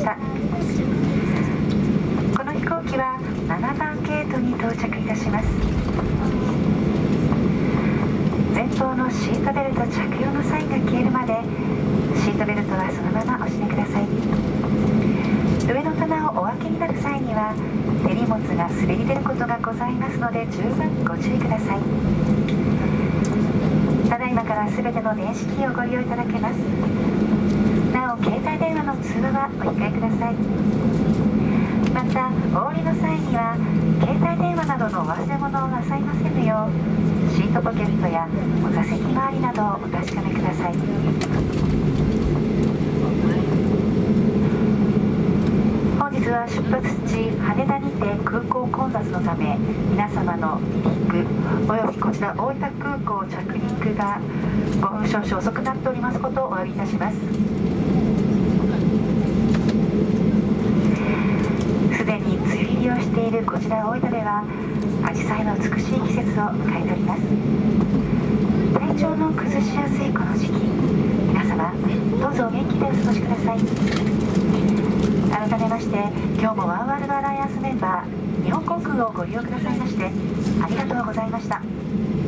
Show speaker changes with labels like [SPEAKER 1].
[SPEAKER 1] 。この飛行機は7番ゲートに到着いたします。前方のシートベルト着用のサインが消えるまでシートベルトはそのままお締めください。上の棚をお開けになる際には手荷物が滑り出ることがございますので十分ご注意ください。ただいまからすべての電子機器をご利用いただけます。なお携帯電話の通話はお控えください。またお降りの際には携帯電話などのお忘れ物をなさいませぬようシートポケットやお座席周りなどをお確かめください。本日は出発地羽田にて空港混雑のため皆様の離陸およびこちら大分空港着陸が5分少々遅くなっておりますことをお詫びいたします。すでに梅雨入りをしているこちら大分ではアジサイの美しい季節を迎えております。体調の崩しやすいこの時期、皆様どうぞお元気でお過ごしください。改めまして今日もワンワールドアライアンスメンバー日本航空をご利用くださいましてありがとうございました。